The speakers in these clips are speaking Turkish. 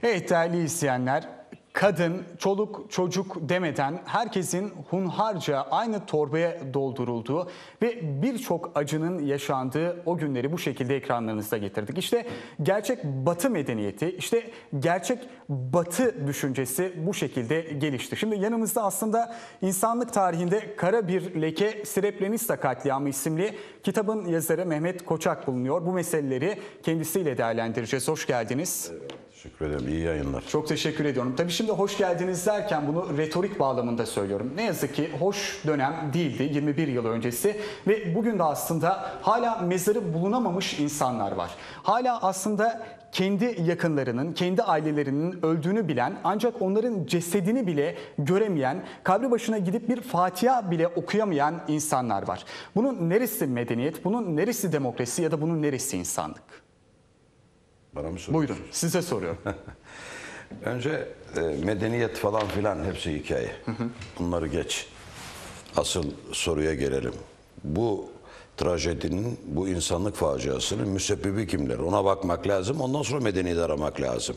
Evet değerli izleyenler, kadın, çoluk, çocuk demeden herkesin hunharca aynı torbaya doldurulduğu ve birçok acının yaşandığı o günleri bu şekilde ekranlarınıza getirdik. İşte gerçek Batı medeniyeti, işte gerçek Batı düşüncesi bu şekilde gelişti. Şimdi yanımızda aslında insanlık tarihinde kara bir leke Srebrenica katliamı isimli kitabın yazarı Mehmet Koçak bulunuyor. Bu meseleleri kendisiyle değerlendireceğiz. Hoş geldiniz. Teşekkür ederim. İyi yayınlar. Çok teşekkür ediyorum. Tabii şimdi hoş geldiniz derken bunu retorik bağlamında söylüyorum. Ne yazık ki hoş dönem değildi 21 yıl öncesi ve bugün de aslında hala mezarı bulunamamış insanlar var. Hala aslında kendi yakınlarının, kendi ailelerinin öldüğünü bilen ancak onların cesedini bile göremeyen, kabri başına gidip bir Fatiha bile okuyamayan insanlar var. Bunun neresi medeniyet, bunun neresi demokrasi ya da bunun neresi insanlık? Bana mı soruyorsun? Buyurun, size soruyorum. Önce medeniyet falan filan hepsi hikaye. Bunları geç. Asıl soruya gelelim. Bu trajedinin, bu insanlık faciasının müsebbibi kimler? Ona bakmak lazım. Ondan sonra medeniyet aramak lazım.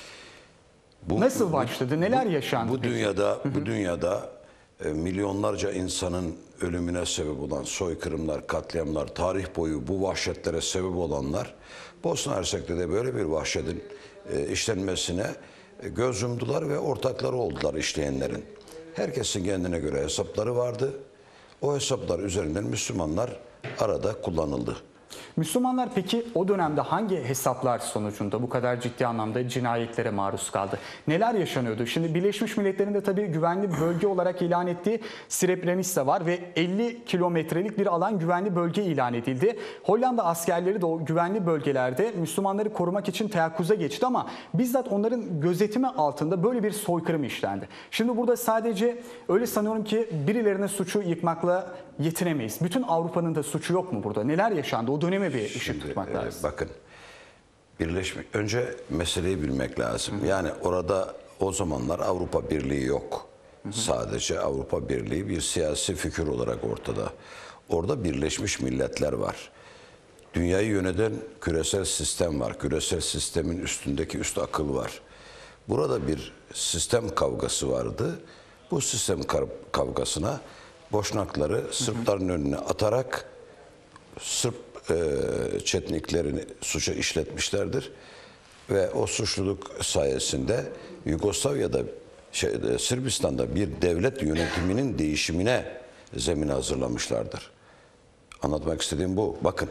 Nasıl başladı? Neler yaşandı? Bu dünyada milyonlarca insanın ölümüne sebep olan soykırımlar, katliamlar, tarih boyu bu vahşetlere sebep olanlar, Bosna Hersek'te de böyle bir vahşetin işlenmesine göz yumdular ve ortakları oldular işleyenlerin. Herkesin kendine göre hesapları vardı. O hesaplar üzerinden Müslümanlar arada kullanıldı. Müslümanlar peki o dönemde hangi hesaplar sonucunda bu kadar ciddi anlamda cinayetlere maruz kaldı? Neler yaşanıyordu? Şimdi Birleşmiş Milletler'in de tabii güvenli bölge olarak ilan ettiği Srebrenica var ve 50 kilometrelik bir alan güvenli bölge ilan edildi. Hollanda askerleri de o güvenli bölgelerde Müslümanları korumak için teyakkuza geçti ama bizzat onların gözetimi altında böyle bir soykırım işlendi. Şimdi burada sadece öyle sanıyorum ki birilerine suçu yıkmakla yetinemeyiz. Bütün Avrupa'nın da suçu yok mu burada? Neler yaşandı? O döneme bir ışık tutmak lazım. Bakın, önce meseleyi bilmek lazım. Yani orada o zamanlar Avrupa Birliği yok. Sadece Avrupa Birliği bir siyasi fikir olarak ortada. Orada Birleşmiş Milletler var. Dünyayı yöneten küresel sistem var. Küresel sistemin üstündeki üst akıl var. Burada bir sistem kavgası vardı. Bu sistem kavgasına Boşnakları Sırpların önüne atarak Sırp çetniklerini suça işletmişlerdir. Ve o suçluluk sayesinde Yugoslavya'da, Sırbistan'da bir devlet yönetiminin değişimine zemin hazırlamışlardır. Anlatmak istediğim bu. Bakın,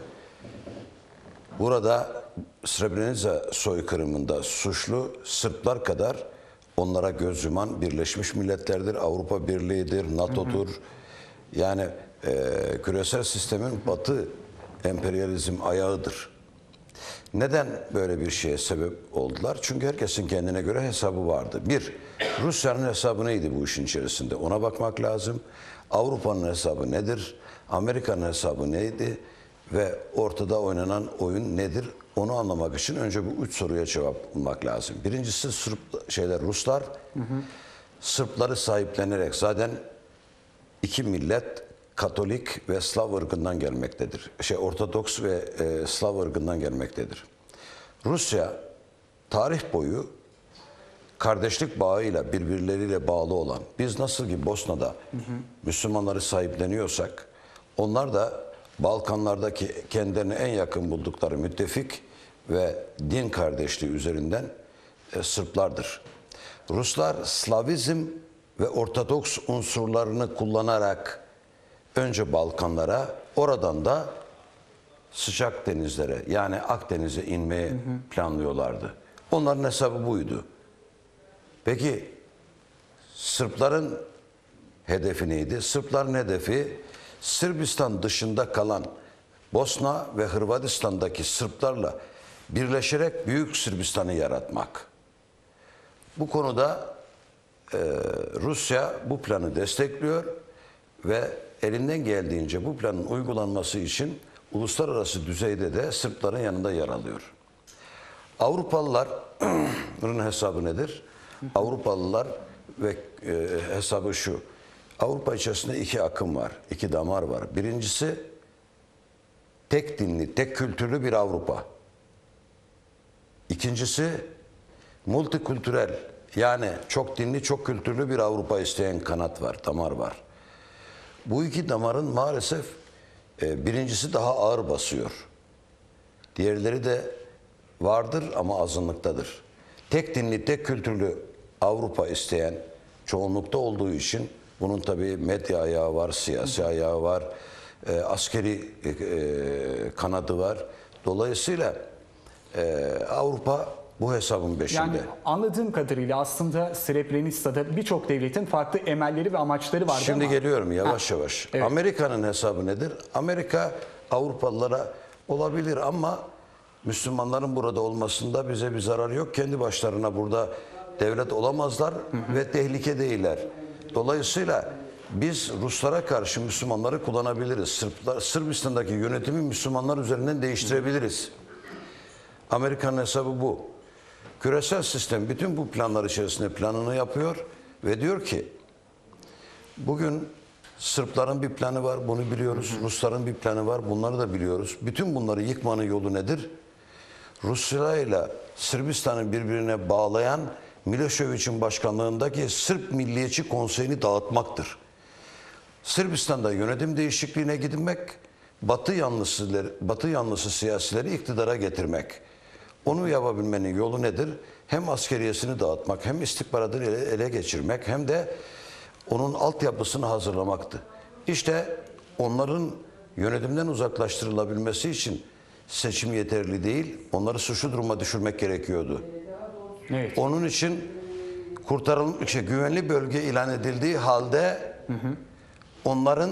burada Srebrenica soykırımında suçlu Sırplar kadar onlara göz yuman Birleşmiş Milletler'dir, Avrupa Birliği'dir, NATO'dur. Yani küresel sistemin Batı emperyalizm ayağıdır. Neden böyle bir şeye sebep oldular? Çünkü herkesin kendine göre hesabı vardı. Bir, Rusya'nın hesabı neydi bu işin içerisinde? Ona bakmak lazım. Avrupa'nın hesabı nedir? Amerika'nın hesabı neydi? Ve ortada oynanan oyun nedir? Onu anlamak için önce bu üç soruya cevap bulmak lazım. Birincisi Ruslar Sırpları sahiplenerek zaten iki millet Katolik ve Slav ırkından gelmektedir. Ortodoks ve Slav ırkından gelmektedir. Rusya tarih boyu kardeşlik bağıyla birbirleriyle bağlı olan, biz nasıl ki Bosna'da Müslümanları sahipleniyorsak, onlar da Balkanlardaki kendilerine en yakın buldukları müttefik ve din kardeşliği üzerinden Sırplardır. Ruslar Slavizm ve Ortodoks unsurlarını kullanarak önce Balkanlara, oradan da sıcak denizlere, yani Akdeniz'e inmeyi planlıyorlardı. Onların hesabı buydu. Peki Sırpların hedefi neydi? Sırpların hedefi Sırbistan dışında kalan Bosna ve Hırvatistan'daki Sırplarla birleşerek Büyük Sırbistan'ı yaratmak. Bu konuda Rusya bu planı destekliyor ve elinden geldiğince bu planın uygulanması için uluslararası düzeyde de Sırpların yanında yer alıyor. Avrupalıların hesabı nedir? Avrupalılar ve hesabı şu. Avrupa içerisinde iki akım var, iki damar var. Birincisi tek dinli, tek kültürlü bir Avrupa. İkincisi multikültürel, yani çok dinli, çok kültürlü bir Avrupa isteyen kanat var, damar var. Bu iki damarın maalesef birincisi daha ağır basıyor. Diğerleri de vardır ama azınlıktadır. Tek dinli, tek kültürlü Avrupa isteyen çoğunlukta olduğu için bunun tabii medya ayağı var, siyasi ayağı var, askeri kanadı var. Dolayısıyla Avrupa bu hesabın peşinde. Yani anladığım kadarıyla aslında Srebrenica'da birçok devletin farklı emelleri ve amaçları vardı Şimdi ama... geliyorum yavaş yavaş. Evet. Amerika'nın hesabı nedir? Amerika Avrupalılara olabilir ama Müslümanların burada olmasında bize bir zarar yok. Kendi başlarına burada devlet olamazlar ve tehlike değiller. Dolayısıyla biz Ruslara karşı Müslümanları kullanabiliriz. Sırbistan'daki yönetimi Müslümanlar üzerinden değiştirebiliriz. Amerika'nın hesabı bu. Küresel sistem bütün bu planlar içerisinde planını yapıyor ve diyor ki bugün Sırpların bir planı var, bunu biliyoruz. Rusların bir planı var, bunları da biliyoruz. Bütün bunları yıkmanın yolu nedir? Rusya ile Sırbistan'ı birbirine bağlayan Milošević'in başkanlığındaki Sırp Milliyetçi Konseyi'ni dağıtmaktır. Sırbistan'da yönetim değişikliğine gitmek, Batı yanlısı siyasileri iktidara getirmek. Onu yapabilmenin yolu nedir? Hem askeriyesini dağıtmak, hem istihbaratını ele geçirmek, hem de onun altyapısını hazırlamaktı. İşte onların yönetimden uzaklaştırılabilmesi için seçim yeterli değil, onları suçlu duruma düşürmek gerekiyordu. Evet. Onun için güvenli bölge ilan edildiği halde onların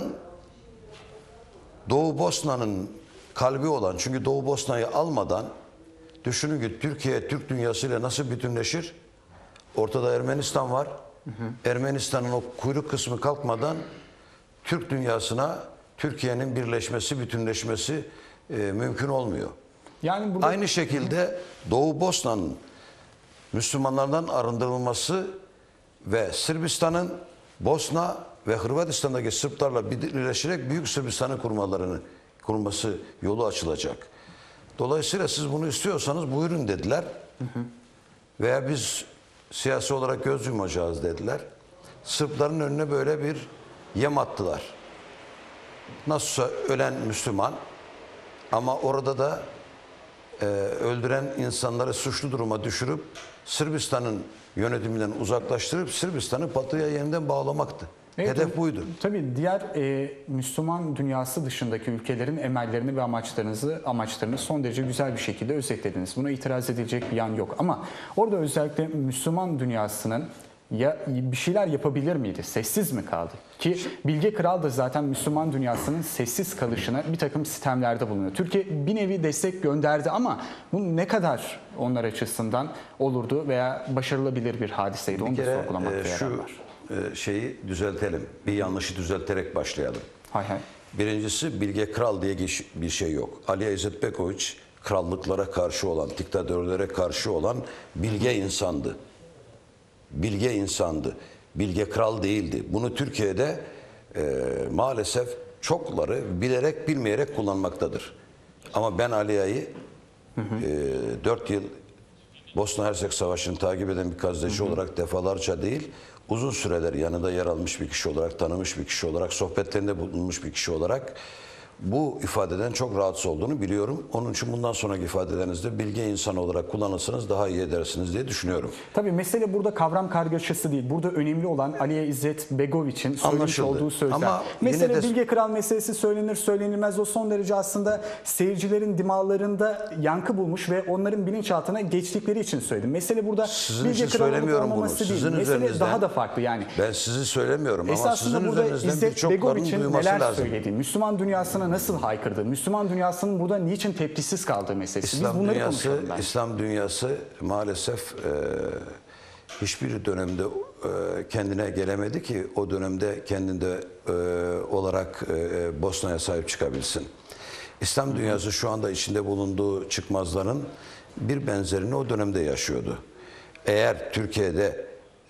Doğu Bosna'nın kalbi olan, çünkü Doğu Bosna'yı almadan düşünün ki Türkiye Türk dünyasıyla nasıl bütünleşir? Ortada Ermenistan var. Ermenistan'ın o kuyruk kısmı kalkmadan Türk dünyasına Türkiye'nin birleşmesi, bütünleşmesi mümkün olmuyor. Yani burada... Aynı şekilde Doğu Bosna'nın Müslümanlardan arındırılması ve Sırbistan'ın Bosna ve Hırvatistan'daki Sırplarla birleşerek Büyük Sırbistan'ı kurması yolu açılacak. Dolayısıyla siz bunu istiyorsanız buyurun dediler. Veya biz siyasi olarak göz yumacağız dediler. Sırpların önüne böyle bir yem attılar. Nasılsa ölen Müslüman ama orada da öldüren insanları suçlu duruma düşürüp Sırbistan'ın yönetiminden uzaklaştırıp Sırbistan'ı Batı'ya yeniden bağlamaktı. Evet, hedef buydu. Tabii diğer Müslüman dünyası dışındaki ülkelerin emellerini ve amaçlarını son derece güzel bir şekilde özetlediniz. Buna itiraz edilecek bir yan yok. Ama orada özellikle Müslüman dünyasının ya bir şeyler yapabilir miydi? Sessiz mi kaldı? Ki Bilge Kral da zaten Müslüman dünyasının sessiz kalışına bir takım sistemlerde bulunuyor. Türkiye bir nevi destek gönderdi ama bu ne kadar onlar açısından olurdu veya başarılabilir bir hadiseydi? Onu da sorgulamakta yarar var. Şeyi düzeltelim. Bir yanlışı düzelterek başlayalım. Hay hay. Birincisi Bilge Kral diye bir şey yok. Alija İzetbegović krallıklara karşı olan, diktatörlere karşı olan bilge insandı. Bilge insandı. Bilge kral değildi. Bunu Türkiye'de maalesef çokları bilerek bilmeyerek kullanmaktadır. Ama ben Alija'yı 4 yıl Bosna Hersek Savaşı'nı takip eden bir gazeteci olarak defalarca değil, uzun süreler yanında yer almış bir kişi olarak, tanımış bir kişi olarak, sohbetlerinde bulunmuş bir kişi olarak bu ifadeden çok rahatsız olduğunu biliyorum. Onun için bundan sonraki ifadelerinizde bilge insan olarak kullanırsanız daha iyi edersiniz diye düşünüyorum. Tabii mesele burada kavram kargaşası değil. Burada önemli olan Alija İzetbegović'in söylemiş olduğu sözler. Ama mesele Bilge Kral meselesi söylenir söylenilmez o son derece aslında seyircilerin dimağlarında yankı bulmuş ve onların bilinçaltına geçtikleri için söyledim. Mesele burada sizin Bilge için Kral'ın söylemiyorum bunu. olmaması değil. Sizin Mesele daha da farklı yani. Ben sizi söylemiyorum ama esasında sizin burada üzerinizden birçoklarının İzetbegović'in duyması neler lazım. söylediği, Müslüman dünyasına nasıl haykırdığı, Müslüman dünyasının burada niçin tepkisiz kaldığı meselesi. Biz bunları konuşalım bence. İslam dünyası maalesef hiçbir dönemde kendine gelemedi ki o dönemde kendinde olarak Bosna'ya sahip çıkabilsin. İslam dünyası şu anda içinde bulunduğu çıkmazların bir benzerini o dönemde yaşıyordu. Eğer Türkiye'de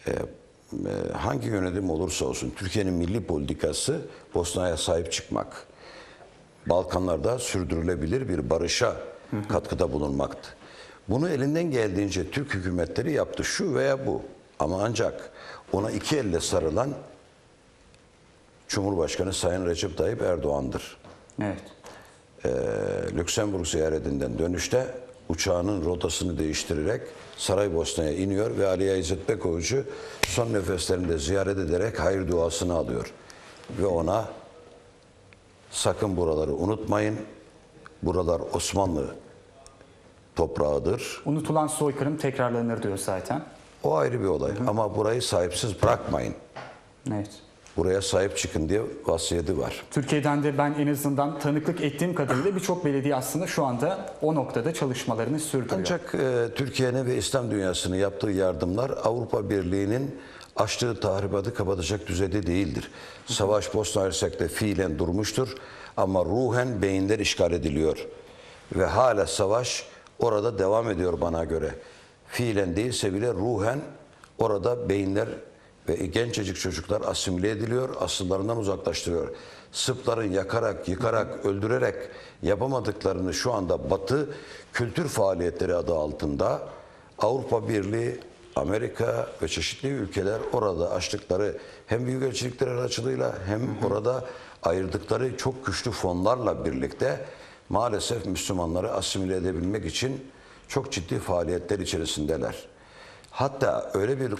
hangi yönetim olursa olsun Türkiye'nin milli politikası Bosna'ya sahip çıkmak, Balkanlarda sürdürülebilir bir barışa katkıda bulunmaktı. Bunu elinden geldiğince Türk hükümetleri yaptı, şu veya bu. Ama ancak ona iki elle sarılan Cumhurbaşkanı Sayın Recep Tayyip Erdoğan'dır. Evet. Lüksemburg ziyaretinden dönüşte uçağının rotasını değiştirerek Saraybosna'ya iniyor ve Aliye İzzet Bekoğlu'yu son nefeslerinde ziyaret ederek hayır duasını alıyor. Ve ona sakın buraları unutmayın, buralar Osmanlı toprağıdır. Unutulan soykırım tekrarlanır diyor zaten. O ayrı bir olay ama burayı sahipsiz bırakmayın. Evet. Buraya sahip çıkın diye vasiyeti var. Türkiye'den de ben en azından tanıklık ettiğim kadarıyla birçok belediye aslında şu anda o noktada çalışmalarını sürdürüyor. Ancak Türkiye'nin ve İslam dünyasının yaptığı yardımlar Avrupa Birliği'nin açtığı tahribatı kapatacak düzeyde değildir. Savaş Bosna Hersek'te fiilen durmuştur ama ruhen beyinler işgal ediliyor. Ve hala savaş orada devam ediyor bana göre. Fiilen değilse bile ruhen orada beyinler ve gencecik çocuklar asimile ediliyor, asıllarından uzaklaştırıyor. Sırpların yakarak, yıkarak, öldürerek yapamadıklarını şu anda Batı kültür faaliyetleri adı altında Avrupa Birliği, Amerika ve çeşitli ülkeler orada açtıkları hem büyükelçilikler aracılığıyla hem orada ayırdıkları çok güçlü fonlarla birlikte maalesef Müslümanları asimile edebilmek için çok ciddi faaliyetler içerisindeler. Hatta öyle bir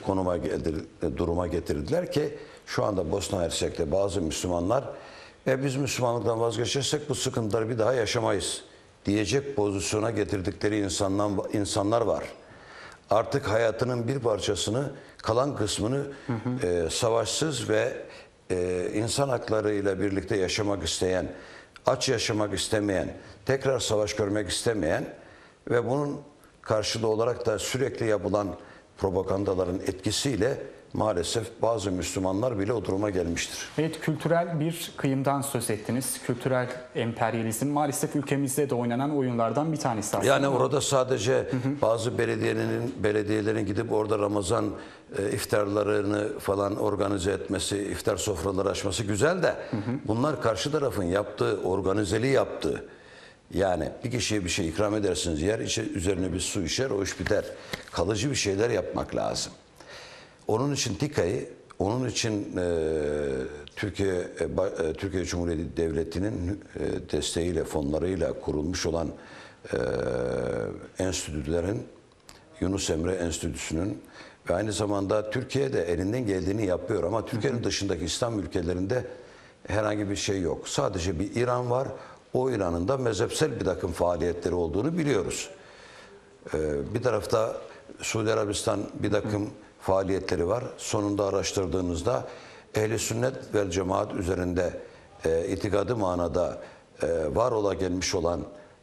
duruma getirdiler ki şu anda Bosna Hersek'te bazı Müslümanlar biz Müslümanlıktan vazgeçersek bu sıkıntıları bir daha yaşamayız diyecek pozisyona getirdikleri insanlar var. Artık hayatının bir parçasını, kalan kısmını savaşsız ve insan haklarıyla birlikte yaşamak isteyen, aç yaşamak istemeyen, tekrar savaş görmek istemeyen ve bunun karşılığı olarak da sürekli yapılan propagandaların etkisiyle maalesef bazı Müslümanlar bile o duruma gelmiştir. Evet, kültürel bir kıyımdan söz ettiniz. Kültürel emperyalizm maalesef ülkemizde de oynanan oyunlardan bir tanesi aslında. Yani orada sadece bazı belediyelerin gidip orada Ramazan iftarlarını falan organize etmesi, iftar sofraları açması güzel de bunlar karşı tarafın yaptığı, organizeli yaptığı. Yani bir kişiye bir şey ikram edersiniz, yer üzerine bir su içer, o iş biter. Kalıcı bir şeyler yapmak lazım. Onun için TİKA'yı, onun için Türkiye Cumhuriyeti Devleti'nin desteğiyle, fonlarıyla kurulmuş olan enstitülerin, Yunus Emre Enstitüsü'nün ve aynı zamanda Türkiye'de elinden geldiğini yapıyor ama Türkiye'nin dışındaki İslam ülkelerinde herhangi bir şey yok. Sadece bir İran var. O İran'ın da mezhepsel bir takım faaliyetleri olduğunu biliyoruz. Bir tarafta Suudi Arabistan bir takım faaliyetleri var. Sonunda araştırdığınızda Ehl-i Sünnet vel Cemaat üzerinde itikadı manada var ola gelmiş olan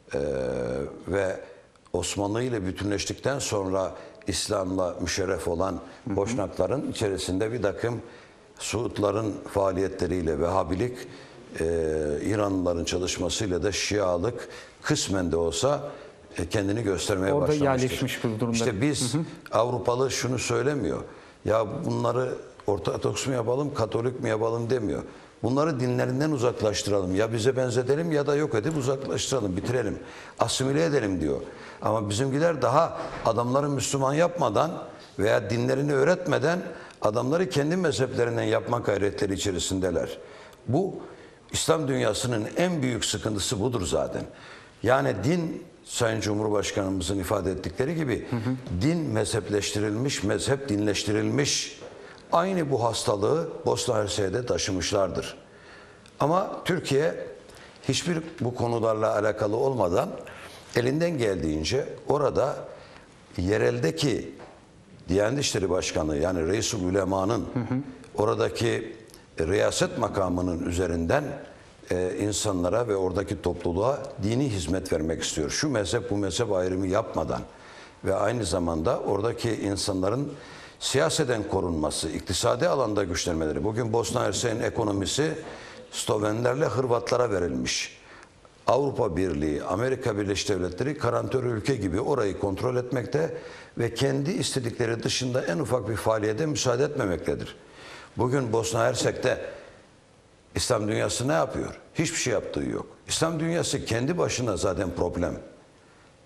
ve Osmanlı ile bütünleştikten sonra İslam'la müşerref olan Boşnakların içerisinde bir takım Suudların faaliyetleriyle Vehhabilik, İranlıların çalışmasıyla da Şialık kısmen de olsa kendini göstermeye orada başlamıştır. Yerleşmiş bir durumda. İşte biz Avrupalı şunu söylemiyor. Ya bunları Ortodoks mu yapalım, Katolik mi yapalım demiyor. Bunları dinlerinden uzaklaştıralım. Ya bize benzetelim ya da yok edip uzaklaştıralım, bitirelim. Asimile edelim diyor. Ama bizimkiler daha adamları Müslüman yapmadan veya dinlerini öğretmeden adamları kendi mezheplerinden yapma gayretleri içerisindeler. Bu İslam dünyasının en büyük sıkıntısı budur zaten. Yani din, Sayın Cumhurbaşkanımızın ifade ettikleri gibi din mezhepleştirilmiş, mezhep dinleştirilmiş. Aynı bu hastalığı Bosna Hersek'te taşımışlardır. Ama Türkiye hiçbir bu konularla alakalı olmadan elinden geldiğince orada yereldeki Diyanet İşleri Başkanı yani Reis-ül Ulema'nın oradaki riyaset makamının üzerinden insanlara ve oradaki topluluğa dini hizmet vermek istiyor. Şu mezhep bu mezhep ayrımı yapmadan ve aynı zamanda oradaki insanların siyaseten korunması, iktisadi alanda güçlenmeleri. Bugün Bosna Hersek'in ekonomisi Slovenlerle Hırvatlara verilmiş. Avrupa Birliği, Amerika Birleşik Devletleri garantör ülke gibi orayı kontrol etmekte ve kendi istedikleri dışında en ufak bir faaliyete müsaade etmemektedir. Bugün Bosna Hersek'te İslam dünyası ne yapıyor? Hiçbir şey yaptığı yok. İslam dünyası kendi başına zaten problem.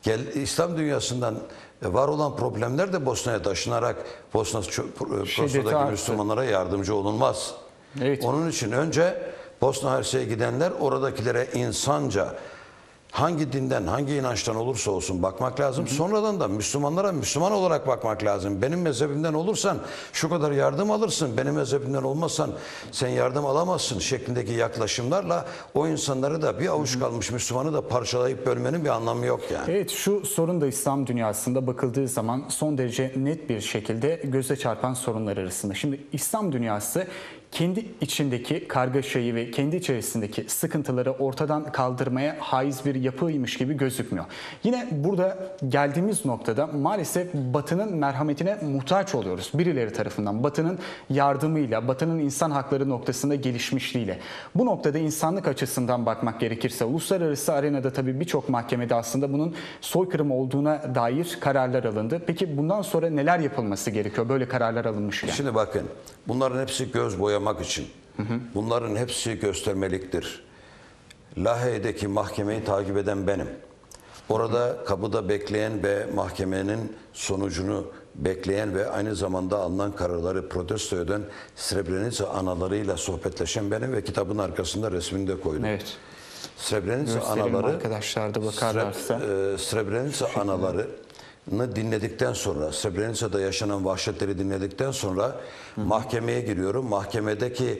İslam dünyasından var olan problemler de Bosna'ya taşınarak Bosna'daki arttı. Müslümanlara yardımcı olunmaz. Evet. Onun için önce Bosna Hersek'e gidenler oradakilere insanca hangi dinden, hangi inançtan olursa olsun bakmak lazım. Sonradan da Müslümanlara Müslüman olarak bakmak lazım. Benim mezhebimden olursan şu kadar yardım alırsın, benim mezhebimden olmazsan sen yardım alamazsın şeklindeki yaklaşımlarla o insanları da bir avuç kalmış Müslümanı da parçalayıp bölmenin bir anlamı yok yani. Evet, şu sorun da İslam dünyasında bakıldığı zaman son derece net bir şekilde göze çarpan sorunlar arasında. Şimdi İslam dünyası kendi içindeki kargaşayı ve kendi içerisindeki sıkıntıları ortadan kaldırmaya haiz bir yapıymış gibi gözükmüyor. Yine burada geldiğimiz noktada maalesef Batı'nın merhametine muhtaç oluyoruz birileri tarafından. Batı'nın yardımıyla, Batı'nın insan hakları noktasında gelişmişliğiyle. Bu noktada insanlık açısından bakmak gerekirse uluslararası arenada tabii birçok mahkemede aslında bunun soykırım olduğuna dair kararlar alındı. Peki bundan sonra neler yapılması gerekiyor böyle kararlar alınmışken? Şimdi bakın, bunların hepsi göz boyamak için. Bunların hepsi göstermeliktir. Lahey'deki mahkemeyi takip eden benim. Orada kapıda bekleyen ve mahkemenin sonucunu bekleyen ve aynı zamanda alınan kararları protesto eden Srebrenica analarıyla sohbetleşen benim ve kitabın arkasında resmini de koydum. Evet. Srebrenica Gösterelim anaları, arkadaşlar da bakarlarsa. Srebrenica analarını dinledikten sonra, Srebrenica'da yaşanan vahşetleri dinledikten sonra mahkemeye giriyorum. Mahkemedeki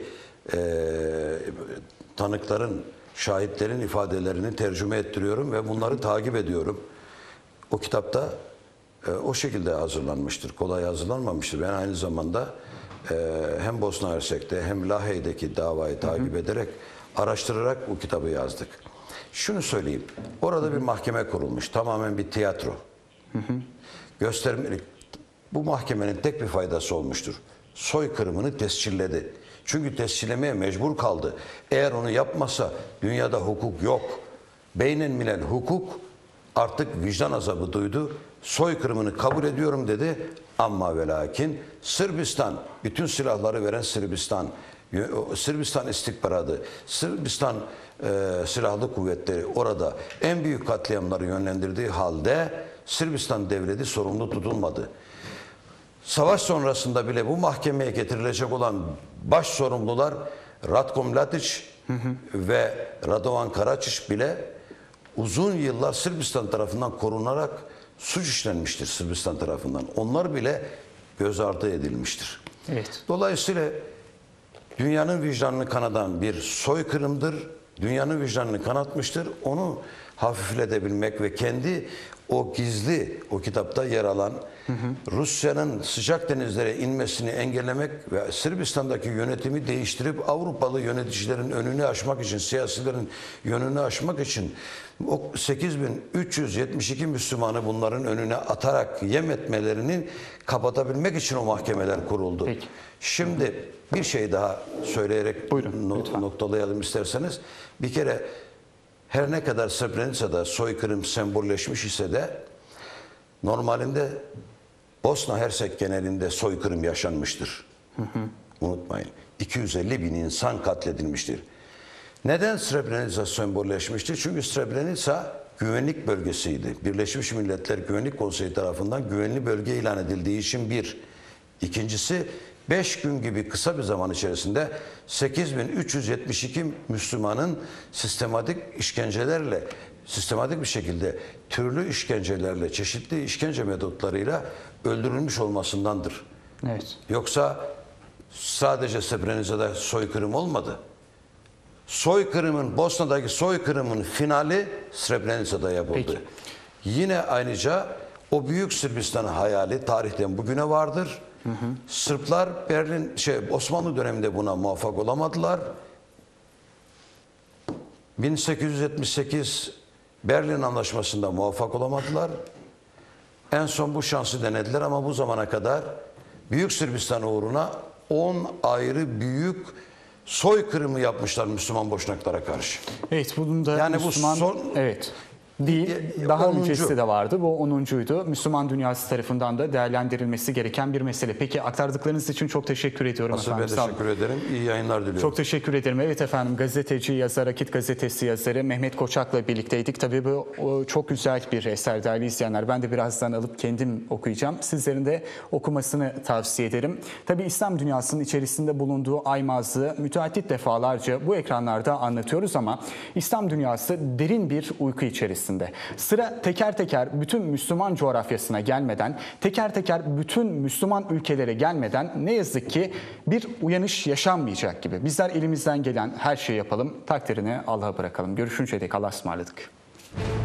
tanıkların, şahitlerin ifadelerini tercüme ettiriyorum ve bunları takip ediyorum. O kitapta o şekilde hazırlanmıştır. Kolay hazırlanmamıştır. Ben aynı zamanda hem Bosna Hersek'te hem Lahey'deki davayı takip ederek, araştırarak bu kitabı yazdık. Şunu söyleyeyim. Orada bir mahkeme kurulmuş. Tamamen bir tiyatro. Göstermelik. Bu mahkemenin tek bir faydası olmuştur. Soykırımını tescilledi. Çünkü tescillemeye mecbur kaldı. Eğer onu yapmasa dünyada hukuk yok. Beynelmilel hukuk artık vicdan azabı duydu. Soykırımını kabul ediyorum dedi. Ama ve lakin Sırbistan, bütün silahları veren Sırbistan, Sırbistan istihbaratı, Sırbistan silahlı kuvvetleri orada en büyük katliamları yönlendirdiği halde Sırbistan devleti sorumlu tutulmadı. Savaş sonrasında bile bu mahkemeye getirilecek olan baş sorumlular Ratko Mladic ve Radovan Karadzic bile uzun yıllar Sırbistan tarafından korunarak suç işlenmiştir Sırbistan tarafından. Onlar bile göz ardı edilmiştir. Evet. Dolayısıyla dünyanın vicdanını kanadan bir soykırımdır. Dünyanın vicdanını kanatmıştır. Onu hafifletebilmek ve kendi o gizli, o kitapta yer alan Rusya'nın sıcak denizlere inmesini engellemek ve Sırbistan'daki yönetimi değiştirip Avrupalı yöneticilerin önünü aşmak için, siyasilerin yönünü aşmak için o 8.372 Müslümanı bunların önüne atarak yem etmelerini kapatabilmek için o mahkemeler kuruldu. Peki. Şimdi bir şey daha söyleyerek noktalayalım isterseniz. Bir kere her ne kadar Srebrenica'da soykırım sembolleşmiş ise de normalinde Bosna Hersek genelinde soykırım yaşanmıştır. Unutmayın. 250 bin insan katledilmiştir. Neden Srebrenica sembolleşmiştir? Çünkü Srebrenica güvenlik bölgesiydi. Birleşmiş Milletler Güvenlik Konseyi tarafından güvenli bölge ilan edildiği için bir. İkincisi 5 gün gibi kısa bir zaman içerisinde 8.372 Müslümanın sistematik işkencelerle, sistematik bir şekilde türlü işkencelerle, çeşitli işkence metotlarıyla öldürülmüş olmasındandır. Evet. Yoksa sadece Srebrenica'da soykırım olmadı. Soykırımın, Bosna'daki soykırımın finali Srebrenica'da yapıldı. Peki. Yine ayrıca o büyük Sırbistan hayali tarihten bugüne vardır. Sırplar Osmanlı döneminde buna muvaffak olamadılar. 1878 Berlin Anlaşması'nda muvaffak olamadılar. En son bu şansı denediler ama bu zamana kadar Büyük Sırbistan uğruna 10 ayrı büyük soykırımı yapmışlar Müslüman boşnaklara karşı. Evet, bunun da Yani Müslüman... bu son Evet. değil. Daha 10. öncesi de vardı. Bu 10'uncuydu. Müslüman dünyası tarafından da değerlendirilmesi gereken bir mesele. Peki aktardıklarınız için çok teşekkür ediyorum Asıl ben efendim. Sağ olun. teşekkür ederim. İyi yayınlar diliyorum. Çok teşekkür ederim. Evet efendim, gazeteci, yazar, Akit Gazetesi yazarı Mehmet Koçak'la birlikteydik. Tabii bu çok güzel bir eser değerli izleyenler. Ben de birazdan alıp kendim okuyacağım. Sizlerin de okumasını tavsiye ederim. Tabii İslam dünyasının içerisinde bulunduğu aymazlığı müteaddit defalarca bu ekranlarda anlatıyoruz ama İslam dünyası derin bir uyku içerisinde. Sıra teker teker bütün Müslüman coğrafyasına gelmeden, teker teker bütün Müslüman ülkelere gelmeden ne yazık ki bir uyanış yaşanmayacak gibi. Bizler elimizden gelen her şeyi yapalım, takdirini Allah'a bırakalım. Görüşünceye dek Allah'a ısmarladık.